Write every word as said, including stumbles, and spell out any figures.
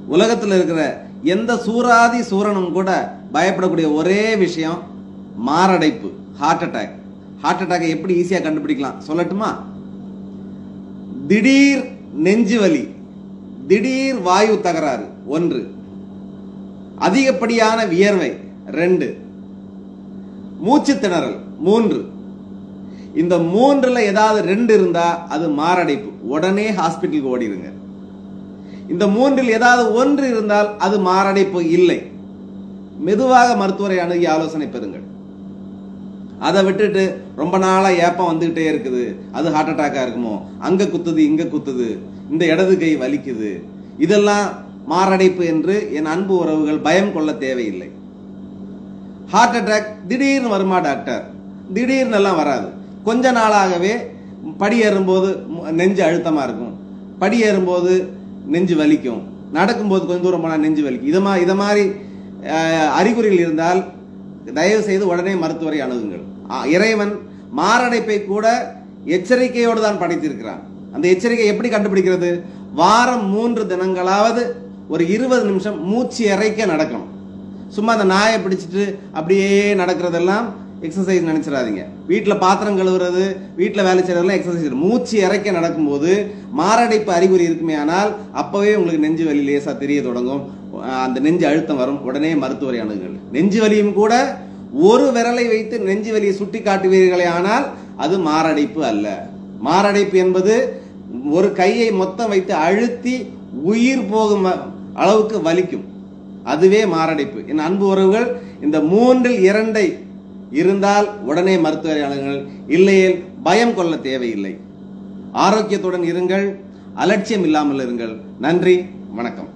உலகத்தில் இருக்கிற எந்த சூராதி சூரனும் கூட பயப்படக்கூடிய ஒரே விஷயம் மாரடைப்பு, ஹார்ட் அட்டாக். ஹார்ட் அட்டாக்கை எப்படி ஈஸியா கண்டுபிடிக்கலாம் சொல்லட்டுமா? திடீர் நெஞ்சு வலி, திடீர் வாயு தகராறு ஒன்று, அதிகப்படியான வியர்வை ரெண்டு, மூச்சு திணறல் மூன்று. இந்த மூன்றுல ஏதாவது ரெண்டு இருந்தா அது மாரடைப்பு, உடனே ஹாஸ்பிட்டலுக்கு ஓடிடுங்க. இந்த மூன்றில் ஏதாவது ஒன்று இருந்தால் அது மாரடைப்பு இல்லை. மெதுவாக மருத்துவரை அணுகி ஆலோசனை பெறுங்கள். அதை விட்டுட்டு ரொம்ப நாளா ஏப்பம் வந்துகிட்டே இருக்குது, அது ஹார்ட் அட்டாக்கா இருக்குமோ, அங்க குத்துது இங்க குத்துது, இந்த இடது கை வலிக்குது, இதெல்லாம் மாரடைப்பு என்று என் அன்பு உறவுகள் பயம் கொள்ள தேவையில்லை. ஹார்ட் அட்டாக் திடீர்னு வருமா டாக்டர்? திடீர்னு எல்லாம் வராது. கொஞ்ச நாளாகவே படி ஏறும்போது நெஞ்சு அழுத்தமா இருக்கும், படி ஏறும்போது நெஞ்சு வலிக்கும், நடக்கும்போது கொஞ்சம் தூரம் போனா நெஞ்சு வலிக்கும். இத மாதிரி இத மாதிரி அறிகுறிகள் இருந்தால் தயவு செய்து உடனே மருத்துவரை அணுகுங்கள். இறைவன் மாரடைப்பை கூட எச்சரிக்கையோடு தான் படைத்திருக்கிறான். அந்த எச்சரிக்கை எப்படி கண்டுபிடிக்கிறது? வாரம் மூன்று தினங்களாவது ஒரு இருபது நிமிஷம் மூச்சு இறைக்க நடக்கணும். சும்மா அந்த நாயை பிடிச்சிட்டு அப்படியே நடக்கிறதெல்லாம் எக்ஸசைஸ் நினைச்சிடாதீங்க. வீட்டில் பாத்திரம் கழுவுறது, வீட்டில் வேலை செய்யறதெல்லாம் எக்ஸசைஸ். மூச்சு இறைக்க நடக்கும்போது மாரடைப்பு அறிகுறி இருக்குமே ஆனால் அப்பவே உங்களுக்கு நெஞ்சு வலி லேசா தெரிய தொடங்கும், அந்த நெஞ்சு அழுத்தம் வரும். உடனே மருத்துவரை அணுகுங்கள். நெஞ்சு வலியும் கூட ஒரு விரலை வைத்து நெஞ்சு வலியை சுட்டி காட்டுவீர்களே ஆனால் அது மாரடைப்பு அல்ல. மாரடைப்பு என்பது ஒரு கையை மொத்தம் வைத்து அழுத்தி உயிர் போகும் அளவுக்கு வலிக்கும், அதுவே மாரடைப்பு. என் அன்பு உறவுகள், இந்த மூன்றில் இரண்டை இருந்தால் உடனே மருத்துவரை அணுகுங்கள். இல்லையேல் பயம் கொள்ள தேவையில்லை. ஆரோக்கியத்துடன் இருங்கள், அலட்சியம் இல்லாமல் இருங்கள். நன்றி, வணக்கம்.